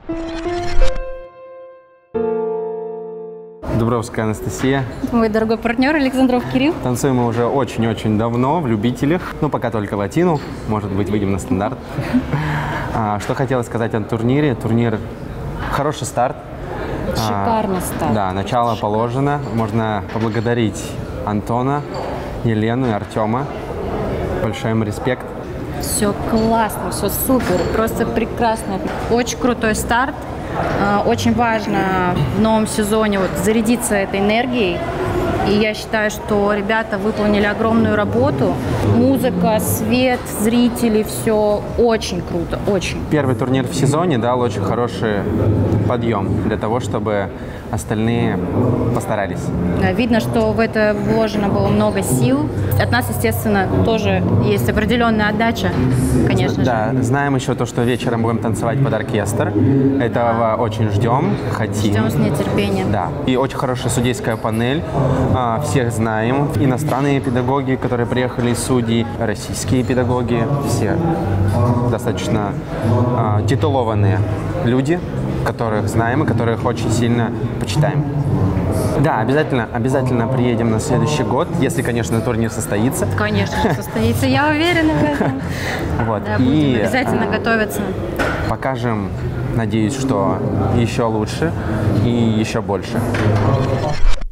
Дубровская Анастасия. Мой дорогой партнер Александров Кирилл. Танцуем мы уже очень-очень давно, в любителях. Ну, пока только латину. Может быть, выйдем на стандарт. Что хотела сказать о турнире. Турнир – хороший старт. Шикарный старт. Да, начало положено. Можно поблагодарить Антона, Елену и Артема. Большой им респект. Все классно, все супер, просто прекрасно. Очень крутой старт. Очень важно в новом сезоне зарядиться этой энергией. И я считаю, что ребята выполнили огромную работу. Музыка, свет, зрители, все очень круто, очень. Первый турнир в сезоне дал очень хороший подъем для того, чтобы остальные постарались. Видно, что в это вложено было много сил. От нас, естественно, тоже есть определенная отдача, конечно же. Да, знаем еще то, что вечером будем танцевать под оркестр. Этого очень ждем, хотим. Ждем с нетерпением. Да. И очень хорошая судейская панель. Всех знаем. Иностранные педагоги, которые приехали из судей, российские педагоги. Все достаточно титулованные люди, которых знаем и которых очень сильно почитаем. Да, обязательно приедем на следующий год, если, конечно, турнир состоится. Конечно, состоится, я уверена в этом. Вот. Да, будем обязательно готовиться. Покажем, надеюсь, что еще лучше и еще больше.